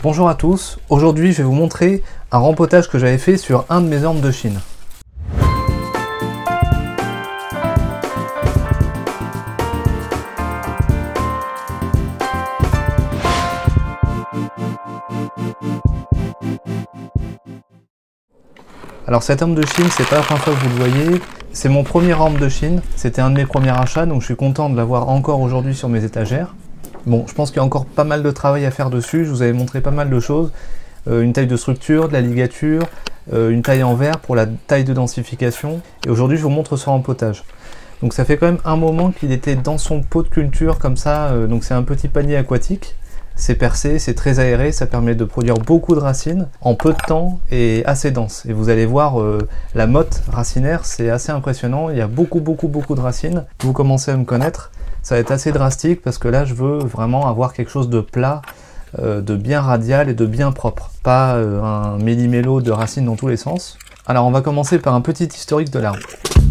Bonjour à tous, aujourd'hui je vais vous montrer un rempotage que j'avais fait sur un de mes ormes de Chine. Alors cet orme de Chine, c'est pas la première fois que vous le voyez, c'est mon premier orme de Chine, c'était un de mes premiers achats, donc je suis content de l'avoir encore aujourd'hui sur mes étagères. Bon, je pense qu'il y a encore pas mal de travail à faire dessus, je vous avais montré pas mal de choses, une taille de structure, de la ligature, une taille en verre pour la taille de densification, et aujourd'hui je vous montre ce rempotage. Donc ça fait quand même un moment qu'il était dans son pot de culture comme ça, donc c'est un petit panier aquatique. C'est percé, c'est très aéré, ça permet de produire beaucoup de racines en peu de temps et assez dense. Et vous allez voir, la motte racinaire, c'est assez impressionnant. Il y a beaucoup de racines. Vous commencez à me connaître, ça va être assez drastique parce que là, je veux vraiment avoir quelque chose de plat, de bien radial et de bien propre. Pas un méli-mélo de racines dans tous les sens. Alors, on va commencer par un petit historique de l'arbre.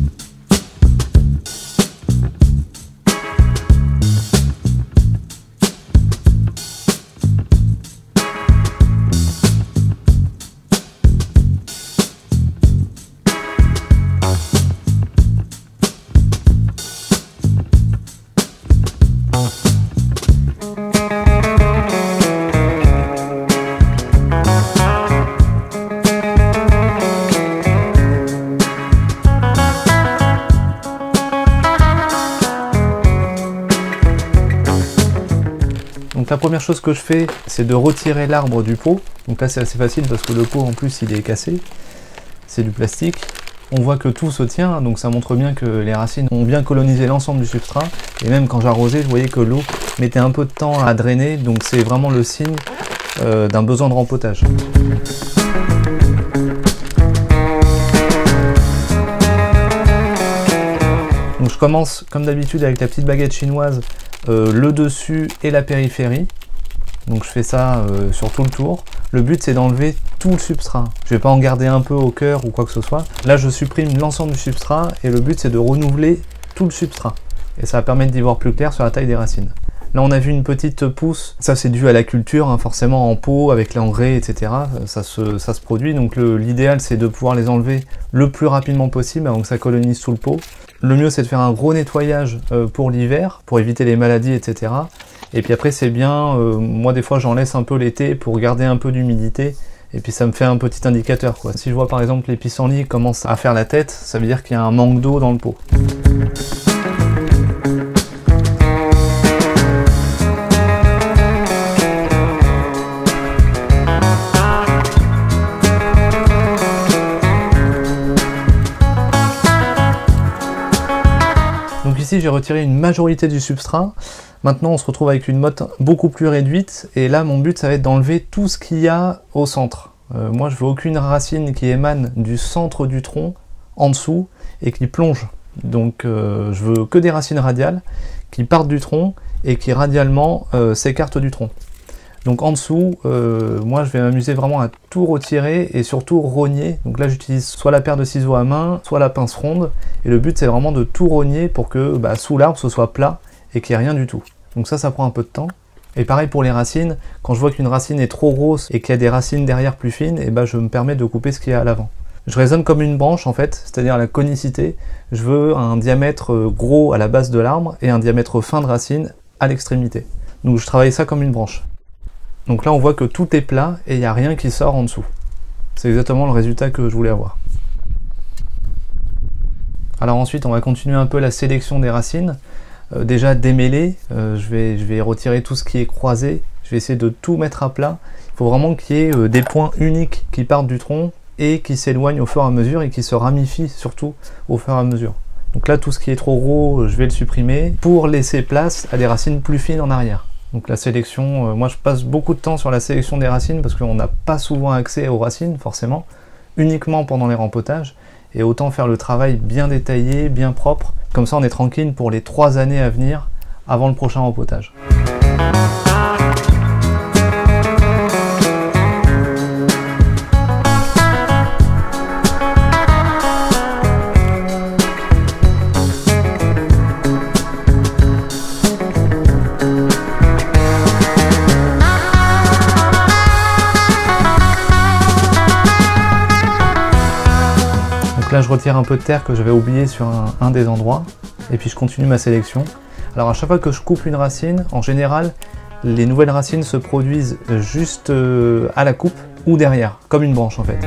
Donc la première chose que je fais, c'est de retirer l'arbre du pot. Donc là c'est assez facile parce que le pot en plus il est cassé, c'est du plastique. On voit que tout se tient, donc ça montre bien que les racines ont bien colonisé l'ensemble du substrat. Et même quand j'arrosais, je voyais que l'eau mettait un peu de temps à drainer, donc c'est vraiment le signe d'un besoin de rempotage. Donc je commence comme d'habitude avec la petite baguette chinoise, le dessus et la périphérie. Donc je fais ça sur tout le tour. Le but c'est d'enlever tout le substrat. Je vais pas en garder un peu au cœur ou quoi que ce soit. Là je supprime l'ensemble du substrat et le but c'est de renouveler tout le substrat. Et ça va permettre d'y voir plus clair sur la taille des racines. Là on a vu une petite pousse, ça c'est dû à la culture, hein, forcément en pot, avec l'engrais, etc. Ça se produit, donc l'idéal c'est de pouvoir les enlever le plus rapidement possible avant que ça colonise sous le pot. Le mieux c'est de faire un gros nettoyage pour l'hiver, pour éviter les maladies, etc. Et puis après c'est bien, moi des fois j'en laisse un peu l'été pour garder un peu d'humidité, et puis ça me fait un petit indicateur, quoi. Si je vois par exemple les pissenlits commencent à faire la tête, ça veut dire qu'il y a un manque d'eau dans le pot. Donc ici j'ai retiré une majorité du substrat. Maintenant on se retrouve avec une motte beaucoup plus réduite et là mon but ça va être d'enlever tout ce qu'il y a au centre. Moi je veux aucune racine qui émane du centre du tronc en dessous et qui plonge. Donc je veux que des racines radiales qui partent du tronc et qui radialement s'écartent du tronc. Donc en dessous, moi je vais m'amuser vraiment à tout retirer et surtout rogner. Donc là j'utilise soit la paire de ciseaux à main, soit la pince ronde. Et le but c'est vraiment de tout rogner pour que sous l'arbre ce soit plat et qu'il n'y ait rien du tout. Donc ça prend un peu de temps. Et pareil pour les racines, quand je vois qu'une racine est trop grosse et qu'il y a des racines derrière plus fines, et je me permets de couper ce qu'il y a à l'avant. Je raisonne comme une branche en fait, c'est-à-dire la conicité. Je veux un diamètre gros à la base de l'arbre et un diamètre fin de racine à l'extrémité. Donc je travaille ça comme une branche. Donc là on voit que tout est plat et il n'y a rien qui sort en dessous. C'est exactement le résultat que je voulais avoir. Alors ensuite on va continuer un peu la sélection des racines. Déjà démêler, je vais retirer tout ce qui est croisé, je vais essayer de tout mettre à plat. Il faut vraiment qu'il y ait des points uniques qui partent du tronc et qui s'éloignent au fur et à mesure et qui se ramifient surtout au fur et à mesure. Donc là tout ce qui est trop gros je vais le supprimer pour laisser place à des racines plus fines en arrière. Donc la sélection, moi je passe beaucoup de temps sur la sélection des racines parce qu'on n'a pas souvent accès aux racines forcément, uniquement pendant les rempotages, et autant faire le travail bien détaillé, bien propre, comme ça on est tranquille pour les 3 années à venir avant le prochain rempotage. là je retire un peu de terre que j'avais oublié sur un des endroits, et puis je continue ma sélection. Alors à chaque fois que je coupe une racine, en général, les nouvelles racines se produisent juste à la coupe ou derrière, comme une branche en fait.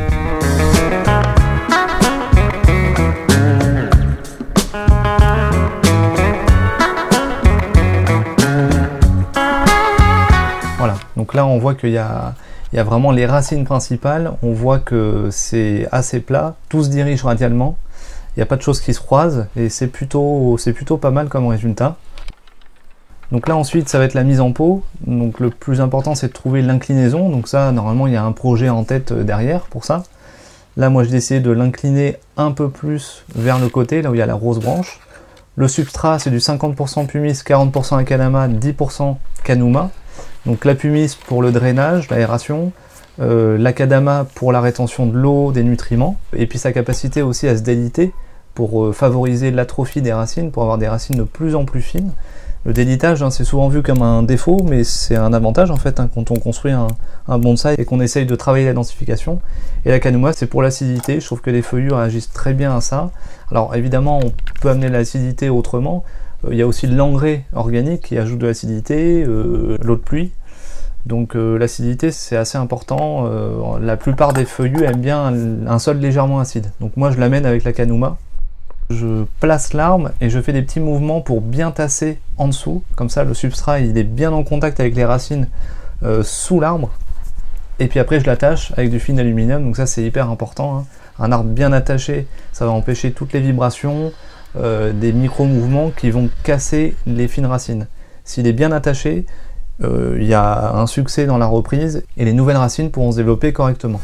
Voilà, donc là on voit qu'il y a vraiment les racines principales, on voit que c'est assez plat, tout se dirige radialement, il n'y a pas de choses qui se croisent, et c'est plutôt pas mal comme résultat. Donc là ensuite ça va être la mise en pot, donc le plus important c'est de trouver l'inclinaison, donc ça normalement il y a un projet en tête derrière pour ça. Là moi j'ai décidé de l'incliner un peu plus vers le côté, là où il y a la grosse branche. Le substrat c'est du 50% pumice, 40% akadama, 10% kanuma. Donc la pumice pour le drainage, l'aération, l'akadama pour la rétention de l'eau, des nutriments, et puis sa capacité aussi à se déliter pour favoriser l'atrophie des racines, pour avoir des racines de plus en plus fines. Le délitage, hein, c'est souvent vu comme un défaut, mais c'est un avantage en fait, hein, quand on construit un bonsaï et qu'on essaye de travailler la densification. Et la kanuma, c'est pour l'acidité, je trouve que les feuillures réagissent très bien à ça. Alors évidemment, on peut amener l'acidité autrement. Il y a aussi l'engrais organique qui ajoute de l'acidité, l'eau de pluie. Donc l'acidité c'est assez important, la plupart des feuillus aiment bien un sol légèrement acide. Donc moi je l'amène avec la kanuma. Je place l'arbre et je fais des petits mouvements pour bien tasser en dessous. Comme ça le substrat il est bien en contact avec les racines sous l'arbre. Et puis après je l'attache avec du fil aluminium, donc ça c'est hyper important. Hein. Un arbre bien attaché, ça va empêcher toutes les vibrations, des micro-mouvements qui vont casser les fines racines. S'il est bien attaché, il y a un succès dans la reprise et les nouvelles racines pourront se développer correctement.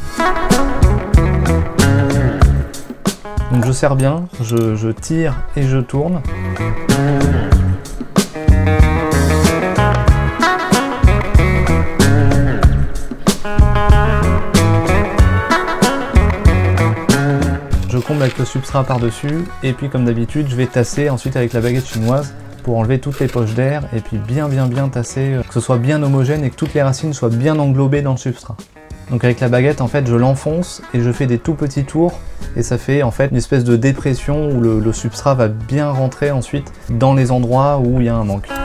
Donc je serre bien, je tire et je tourne. Je comble avec le substrat par-dessus et puis comme d'habitude je vais tasser ensuite avec la baguette chinoise pour enlever toutes les poches d'air et puis bien tasser, que ce soit bien homogène et que toutes les racines soient bien englobées dans le substrat. Donc avec la baguette en fait je l'enfonce et je fais des tout petits tours et ça fait en fait une espèce de dépression où le substrat va bien rentrer ensuite dans les endroits où il y a un manque.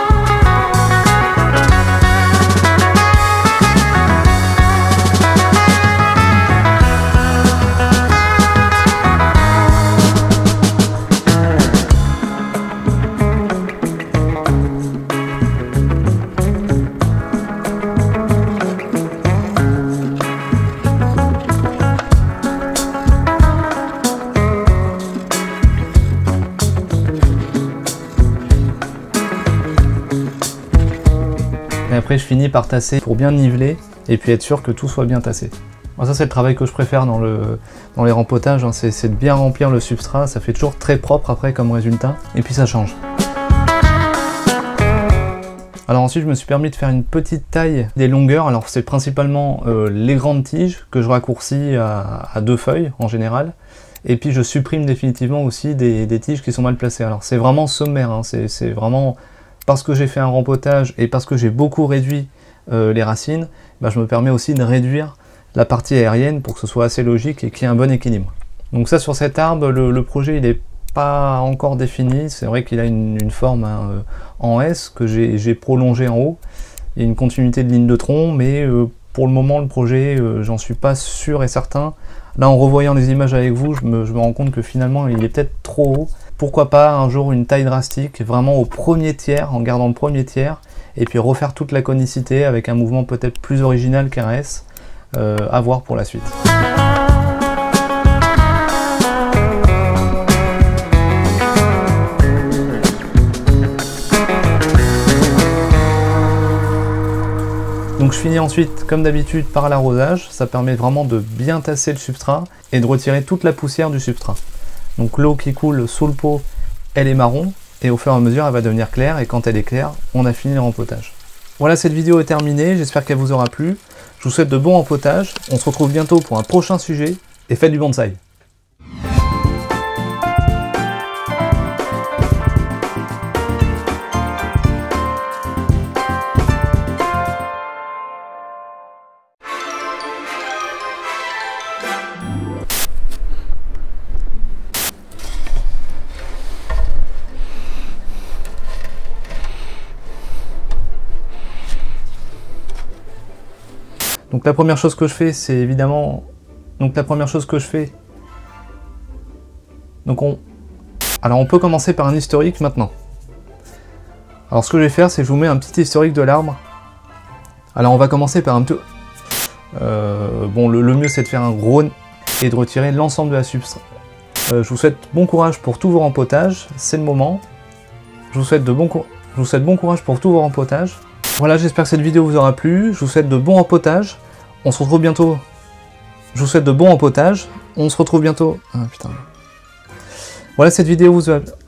Et après je finis par tasser pour bien niveler et puis être sûr que tout soit bien tassé. Bon, ça c'est le travail que je préfère dans les rempotages, hein, c'est de bien remplir le substrat, ça fait toujours très propre après comme résultat, et puis ça change. Alors ensuite je me suis permis de faire une petite taille des longueurs, alors c'est principalement les grandes tiges que je raccourcis à 2 feuilles en général, et puis je supprime définitivement aussi des tiges qui sont mal placées. Alors c'est vraiment sommaire, hein, c'est vraiment... Parce que j'ai fait un rempotage et parce que j'ai beaucoup réduit les racines, bah, je me permets aussi de réduire la partie aérienne pour que ce soit assez logique et qu'il y ait un bon équilibre. Donc ça sur cet arbre, le projet il n'est pas encore défini, c'est vrai qu'il a une forme hein, en S que j'ai prolongé en haut, il y a une continuité de ligne de tronc, mais pour le moment le projet j'en suis pas sûr et certain. Là en revoyant les images avec vous, je me rends compte que finalement il est peut-être trop haut. Pourquoi pas un jour une taille drastique, vraiment au premier tiers, en gardant le premier tiers, et puis refaire toute la conicité avec un mouvement peut-être plus original qu'un S, à voir pour la suite. Donc je finis ensuite comme d'habitude par l'arrosage, ça permet vraiment de bien tasser le substrat et de retirer toute la poussière du substrat. Donc l'eau qui coule sous le pot, elle est marron, et au fur et à mesure elle va devenir claire, et quand elle est claire, on a fini le rempotage. Voilà, cette vidéo est terminée, j'espère qu'elle vous aura plu. Je vous souhaite de bons rempotages, on se retrouve bientôt pour un prochain sujet, et faites du bonsaï! Donc la première chose que je fais, c'est évidemment... Alors on peut commencer par un historique maintenant. Alors ce que je vais faire, c'est que je vous mets un petit historique de l'arbre. Alors on va commencer par un petit... bon, le mieux c'est de faire un gros et de retirer l'ensemble de la substrat. Je vous souhaite bon courage pour tous vos rempotages, c'est le moment. Je vous souhaite bon courage pour tous vos rempotages. Voilà, j'espère que cette vidéo vous aura plu. Je vous souhaite de bons rempotages. On se retrouve bientôt. Je vous souhaite de bons rempotages. On se retrouve bientôt. Ah putain. Voilà, cette vidéo vous a...